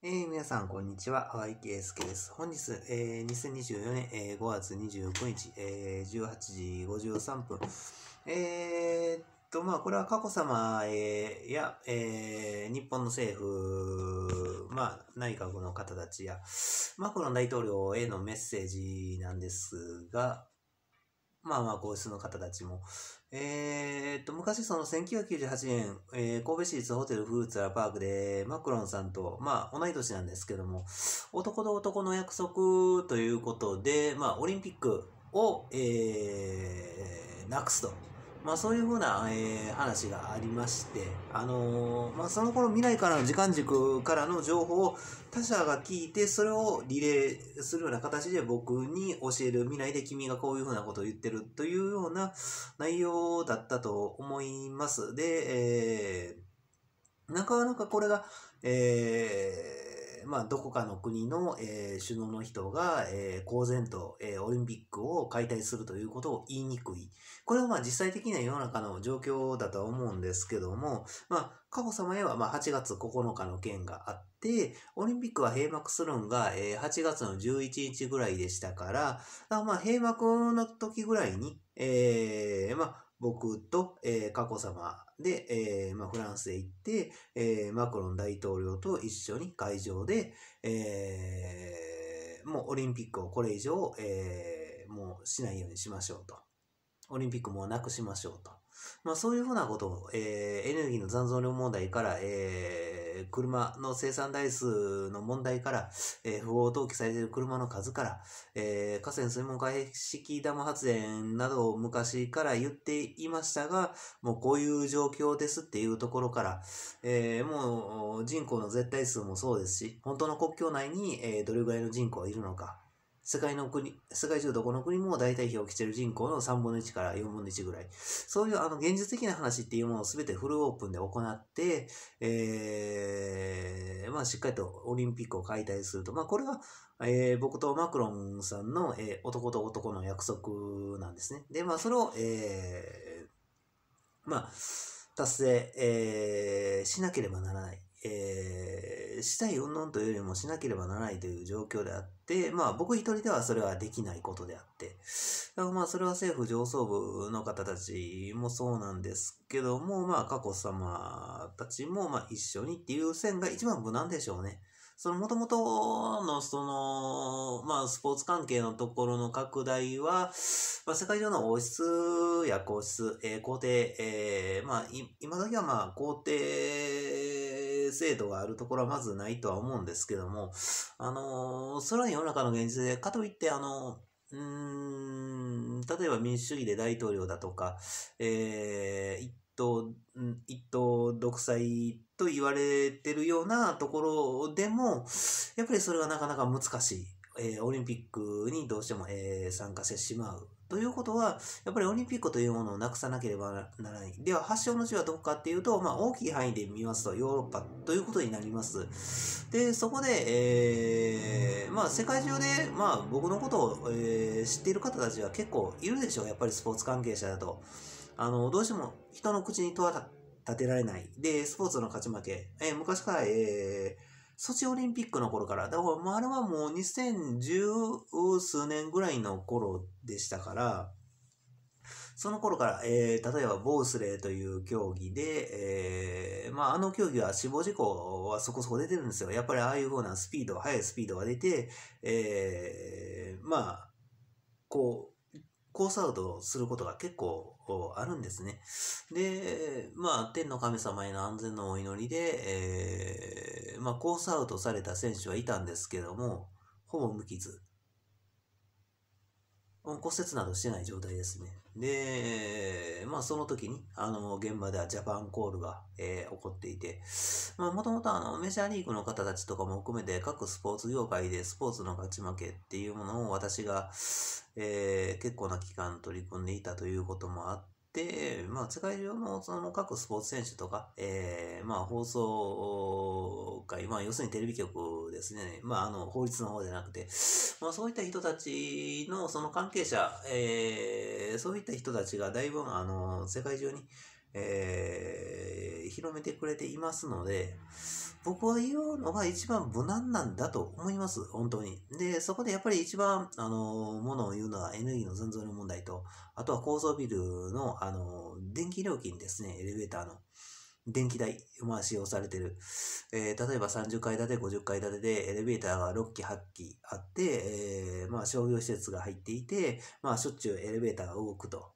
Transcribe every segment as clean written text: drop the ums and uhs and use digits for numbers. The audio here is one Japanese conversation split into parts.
皆さん、こんにちは。淡井圭介です。本日、2024年、5月29日、18時53分。これは佳子さま、や、日本の政府、内閣の方たちや、マクロン大統領へのメッセージなんですが、皇室の方たちも。昔その1998年、神戸市立ホテルフルーツラパークで、マクロンさんと、同い年なんですけども、男と男の約束ということで、オリンピックを、なくすと。そういうふうな、話がありまして、その頃未来からの時間軸からの情報を他者が聞いて、それをリレーするような形で僕に教える、未来で君がこういうふうなことを言ってるというような内容だったと思います。で、なかなかこれが、どこかの国の、首脳の人が、公然と、オリンピックを解体するということを言いにくい。これは実際的な世の中の状況だとは思うんですけども、佳子さまへは8月9日の件があって、オリンピックは閉幕するんが、8月の11日ぐらいでしたから、閉幕の時ぐらいに、僕と、佳子さまで、フランスへ行って、マクロン大統領と一緒に会場で、もうオリンピックをこれ以上、もうしないようにしましょうと。オリンピックもうなくしましょうと。そういうふうなことを、エネルギーの残存量問題から、車の生産台数の問題から、不法投棄されている車の数から、河川水門解析ダム発電などを昔から言っていましたが、もうこういう状況ですっていうところから、もう人口の絶対数もそうですし、本当の国境内に、どれぐらいの人口がいるのか、世界中どこの国も大体表記している人口の3分の1から4分の1ぐらい。そういう現実的な話っていうものを全てフルオープンで行って、しっかりとオリンピックを解体すると。これは、僕とマクロンさんの、男と男の約束なんですね。で、それを、達成、しなければならない。したい云々というよりもしなければならないという状況であって、僕一人ではそれはできないことであって、だからそれは政府上層部の方たちもそうなんですけども、佳子さまたちも一緒にっていう線が一番無難でしょうね。元々の、スポーツ関係のところの拡大は、世界中の王室や皇室、皇帝、今時は皇帝制度があるところはまずないとは思うんですけども、それは世の中の現実で、かといって、例えば民主主義で大統領だとか、一党独裁と言われてるようなところでも、やっぱりそれはなかなか難しい。オリンピックにどうしても、参加してしまう。ということは、やっぱりオリンピックというものをなくさなければならない。では、発祥の地はどこかっていうと、大きい範囲で見ますと、ヨーロッパということになります。で、そこで、世界中で、僕のことを、知っている方たちは結構いるでしょう。やっぱりスポーツ関係者だと。どうしても人の口に戸は立てられない。で、スポーツの勝ち負け。昔から、ソチオリンピックの頃から、だからあれはもう2010数年ぐらいの頃でしたから、その頃から、例えばボウスレーという競技で、あの競技は死亡事故はそこそこ出てるんですよ。やっぱりああいう風な速いスピードが出て、コースアウトすることが結構あるんですね。で、天の神様への安全のお祈りで、コースアウトされた選手はいたんですけども、ほぼ無傷。骨折などしてない状態ですね。で、その時に、現場ではジャパンコールが、起こっていて、もともとメジャーリーグの方たちとかも含めて、各スポーツ業界でスポーツの勝ち負けっていうものを私が、結構な期間取り組んでいたということもあって、世界中のその各スポーツ選手とか、放送会、要するにテレビ局ですね、法律の方じゃなくて、そういった人たちのその関係者、そういった人たちがだいぶ世界中に広めてくれていますので、僕は言うのが一番無難なんだと思います、本当に。で、そこでやっぱり一番、ものを言うのはエネルギーの残存の問題と、あとは高層ビルの、電気料金ですね、エレベーターの。電気代、使用されてる。例えば30階建て、50階建てでエレベーターが6基、8基あって、商業施設が入っていて、しょっちゅうエレベーターが動くと。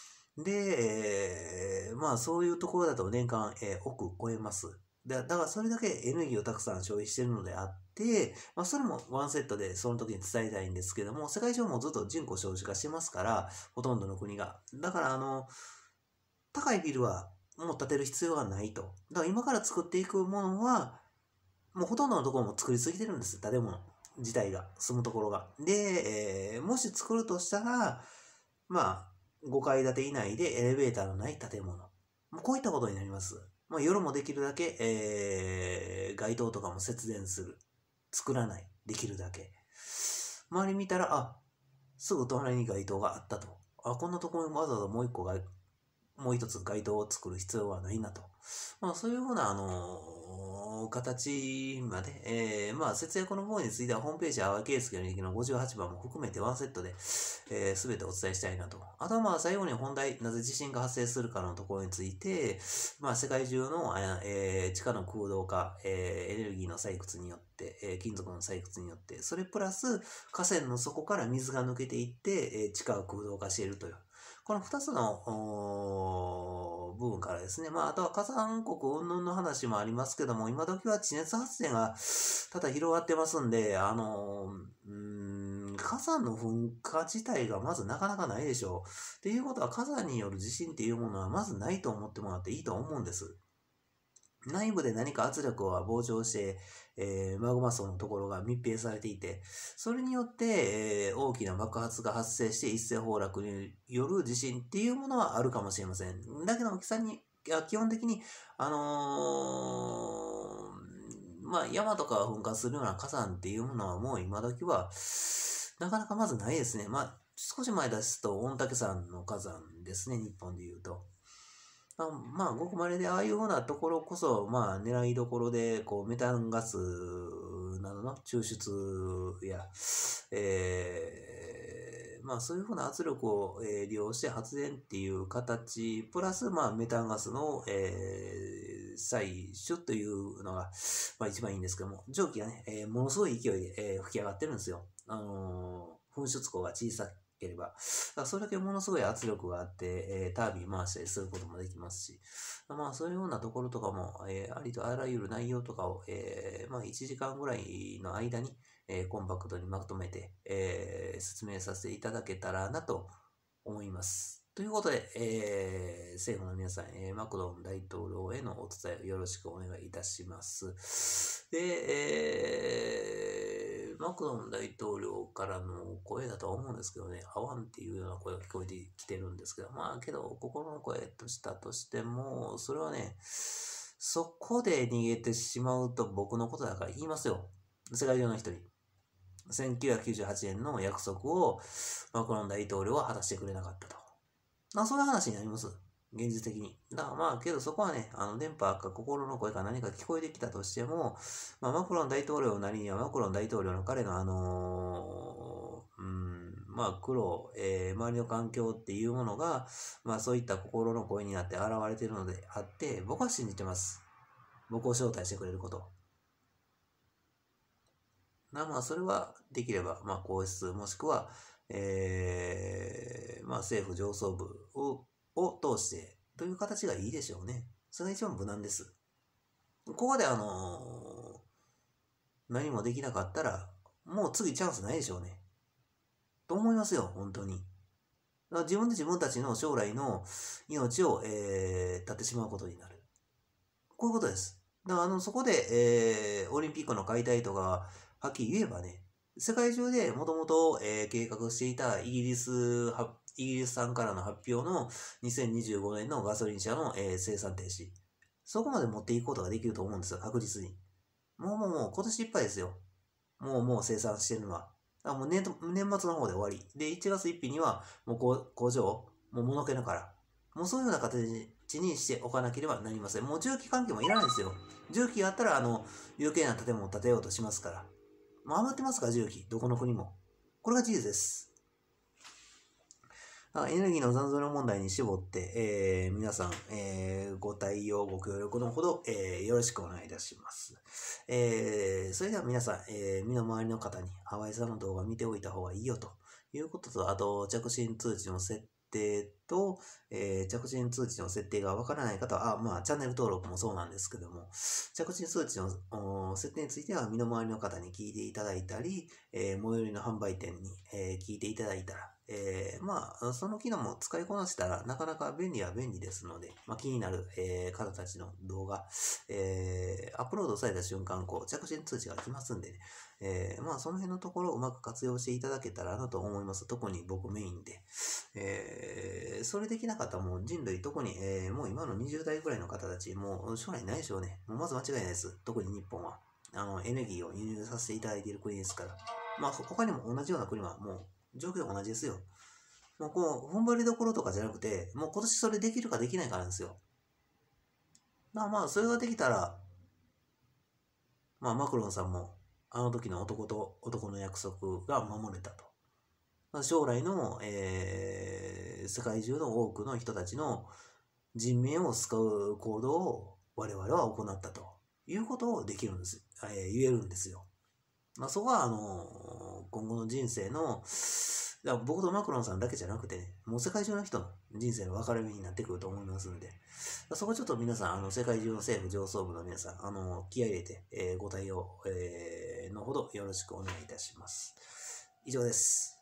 で、そういうところだと年間、億超えます。だからそれだけエネルギーをたくさん消費しているのであって、それもワンセットでその時に伝えたいんですけども、世界上もずっと人口少子化してますから、ほとんどの国が。だから高いビルはもう建てる必要がないと。だから今から作っていくものは、もうほとんどのところも作りすぎてるんです、建物自体が、住むところが。で、もし作るとしたら、5階建て以内でエレベーターのない建物。こういったことになります。夜もできるだけ、街灯とかも節電する。作らない。できるだけ。周り見たら、すぐ隣に街灯があったと。こんなところにわざわざもう一つ街灯を作る必要はないなと。そういうふうな、形まで、節約の方についてはホームページ、淡井圭介の駅の58番も含めてワンセットで、すべてお伝えしたいなと。あとは最後に本題、なぜ地震が発生するかのところについて、世界中の、地下の空洞化、エネルギーの採掘によって、金属の採掘によって、それプラス河川の底から水が抜けていって、地下が空洞化しているという。この2つの部分からですね、あとは火山国云々の話もありますけども、今時は地熱発電がただ広がってますんで、火山の噴火自体がまずなかなかないでしょう。っていうことは火山による地震っていうものはまずないと思ってもらっていいと思うんです。内部で何か圧力が膨張して、マグマ層のところが密閉されていて、それによって、大きな爆発が発生して一斉崩落による地震っていうものはあるかもしれません。だけど基本的に、山とかが噴火するような火山っていうものはもう今時は、なかなかまずないですね。少し前ですと、御嶽山の火山ですね、日本で言うと。ごく稀でああいうふうなところこそ、狙いどころで、メタンガスなどの抽出や、そういうふうな圧力を、利用して発電っていう形、プラス、メタンガスの、採取というのが、一番いいんですけども、蒸気がね、ものすごい勢いで、吹き上がってるんですよ。噴出口が小さければ。それだけものすごい圧力があって、タービン回したりすることもできますし、そういうようなところとかも、ありとあらゆる内容とかを、1時間ぐらいの間に、コンパクトにまとめて、説明させていただけたらなと思います。ということで、政府の皆さん、マクロン大統領へのお伝えをよろしくお願いいたします。で、マクロン大統領からの声だとは思うんですけどね、合わんっていうような声が聞こえてきてるんですけど、けど、心の声としたとしても、それはね、そこで逃げてしまうと僕のことだから言いますよ。世界中の人に。1998年の約束をマクロン大統領は果たしてくれなかったと。そういう話になります。現実的に。だからけどそこはね、電波か心の声か何か聞こえてきたとしても、マクロン大統領なりにはマクロン大統領の彼の苦労、周りの環境っていうものが、そういった心の声になって現れているのであって、僕は信じてます。僕を招待してくれること。それはできれば、皇室もしくは、政府上層部を通してという形がいいでしょうね。それが一番無難です。ここで何もできなかったら、もう次チャンスないでしょうね。と思いますよ、本当に。自分で自分たちの将来の命を、絶ってしまうことになる。こういうことです。だからそこで、オリンピックの解体とか、はっきり言えばね、世界中でもともと計画していたイギリス産からの発表の2025年のガソリン車の生産停止。そこまで持っていくことができると思うんですよ、確実に。もう今年いっぱいですよ。もう生産してるのは。もう年末の方で終わり。で、1月1日にはもう工場、もう物けだから。もうそういうような形地にしておかなければなりません。もう重機関係もいらないですよ。重機があったら、有形な建物を建てようとしますから。もう余ってますから、重機。どこの国も。これが事実です。エネルギーの残存問題に絞って、皆さん、ご対応、ご協力のほど、よろしくお願いいたします。それでは皆さん、身の回りの方に、ハワイさんの動画見ておいた方がいいよということと、あと、着信通知の設定と、着信通知の設定がわからない方は、チャンネル登録もそうなんですけども、着信通知の設定については身の回りの方に聞いていただいたり、最寄りの販売店に、聞いていただいたら、その機能も使いこなしたらなかなか便利は便利ですので、気になる、方たちの動画、アップロードされた瞬間、着信通知が来ますんでね、その辺のところをうまく活用していただけたらなと思います。特に僕メインで。それできなかったらもう人類、特に、もう今の20代ぐらいの方たち、もう将来ないでしょうね。もうまず間違いないです。特に日本は。エネルギーを輸入させていただいている国ですから。他にも同じような国はもう、状況同じですよ。もう踏ん張りどころとかじゃなくて、もう今年それできるかできないかなんですよ。それができたら、マクロンさんも、あの時の男と男の約束が守れたと。将来の、世界中の多くの人たちの人命を救う行動を我々は行ったということをできるんです。言えるんですよ。そこは、今後の人生の、僕とマクロンさんだけじゃなくてね、もう世界中の人の人生の分かれ目になってくると思いますんで、そこちょっと皆さん、世界中の政府上層部の皆さん、気合い入れて、ご対応、のほどよろしくお願いいたします。以上です。